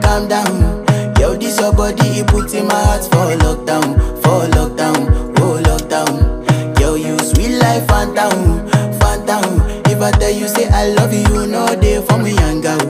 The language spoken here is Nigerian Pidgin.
calm down. Yo, this your body, it puts in my heart for lockdown, oh lockdown. Yo, you sweet life, phantom, phantom. If I tell you